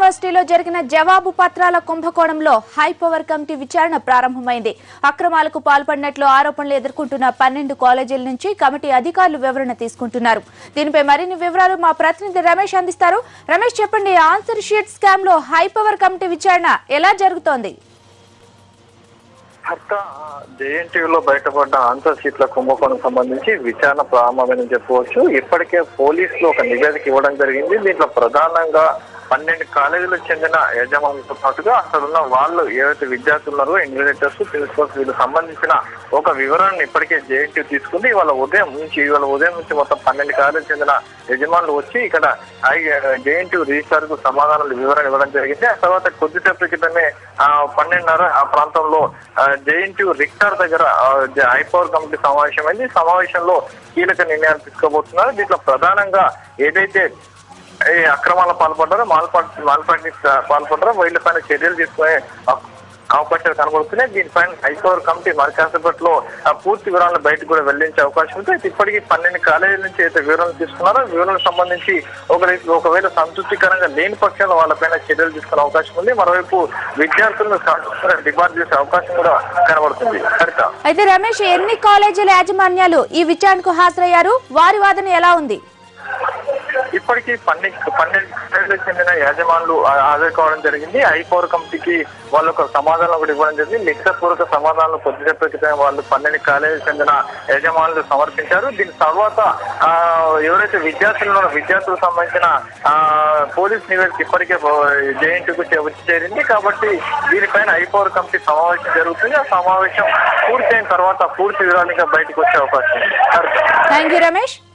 యూనివర్సిటీలో జరిగిన జవాబు పత్రాల కుంభకోణంలో హైపవర్ కమిటీ విచారణ ప్రారంభమైంది. అక్రమాలకు పాల్పడినట్లు ఆరోపణలు ఎదుర్కొంటున్న 12 కాలేజీల నుంచి కమిటీ అధికారులు వివరణ తీసుకుంటున్నారు. దీనిపై మరిన్ని వివరాలు మా ప్రతినిధి రమేష్ అందిస్తారు. రమేష్, చెప్పండి, ఆన్సర్ షీట్ స్కామ్ లో హైపవర్ కమిటీ విచారణ ఎలా జరుగుతోంది? జేఎన్టీయూలో బయటపడ్డ ఆన్సర్ షీట్ల కుంభకోణం సంబంధించి విచారణ ప్రారంభమైందని చెప్పవచ్చు. ఇప్పటికే పోలీసులు ఒక నివేదిక ఇవ్వడం జరిగింది. దీంట్లో ప్రధానంగా 12 కాలేజీలకు చెందిన యజమానులతో పాటుగా అక్కడ ఉన్న వాళ్ళు ఏవైతే విద్యార్థులు ఉన్నారో ఇన్విజిలేటర్స్, ప్రిన్సిపల్స్ వీళ్ళకి సంబంధించిన ఒక వివరాన్ని ఇప్పటికే జేఎన్టీయూ తీసుకుంది. ఇవాళ ఉదయం నుంచి మొత్తం 12 కాలేజీలకు చెందిన యజమానులు వచ్చి ఇక్కడ జేఎన్టీయూ రిజిస్ట్రార్ కు సమాధానాలు వివరణ ఇవ్వడం జరిగింది. ఆ తర్వాత కొద్దిసేపటి క్రితమే 12:30 ఆ ప్రాంతంలో జేఎన్టీయూ రిక్టార్ దగ్గర హైపవర్ కమిటీ సమావేశమైంది. ఈ సమావేశంలో కీలక నిర్ణయాలు తీసుకోబోతున్నారు. దీంట్లో ప్రధానంగా ఏదైతే అక్రమాల పాల్పడ్డారో పాల్పడ్డారో వీళ్ళపైన చర్యలు తీసుకునే అవకాశాలు కనబడుతున్నాయి. దీనిపైన హైపవర్ కమిటీ మరి కాసేపట్లో పూర్తి వివరాలను బయటకు కూడా వెళ్లించే అవకాశం ఉంది. అయితే ఇప్పటికీ 12 కాలేజీల నుంచి అయితే వివరాలు తీసుకున్నారో వివరాలకు సంబంధించి ఒకవేళ సంతృప్తికరంగా లేని పక్షంలో వాళ్ళపైన చర్యలు తీసుకునే అవకాశం ఉంది. మరోవైపు విద్యార్థులను డిమాండ్ చేసే అవకాశం కూడా కనబడుతుంది. అయితే రమేష్, ఎన్ని కాలేజీల యాజమాన్యాలు ఈ విచారణకు హాజరయ్యారు? వారి వాదన ఎలా ఉంది? ఇప్పటికీ 12 చెందిన యాజమానులు హాజరు కావడం జరిగింది. హైపవర్ కమిటీకి వాళ్ళు ఒక సమాధానం కూడా ఇవ్వడం జరిగింది. లిఖితపూర్వక సమాధానాలు కొద్దిసేపు క్రితం వాళ్ళు 12 కాలేజీకి చెందిన యజమానులు సమర్పించారు. దీని తర్వాత ఎవరైతే విద్యార్థులకు సంబంధించిన పోలీస్ నివేదిక ఇప్పటికే జేఎన్టీయూకు వచ్చి చేరింది. కాబట్టి దీనిపైన హైపవర్ కమిటీ సమావేశం జరుగుతుంది. ఆ సమావేశం పూర్తయిన తర్వాత పూర్తి వివరాలుగా బయటకు వచ్చే అవకాశం ఉంది. థాంక్యూ రమేష్.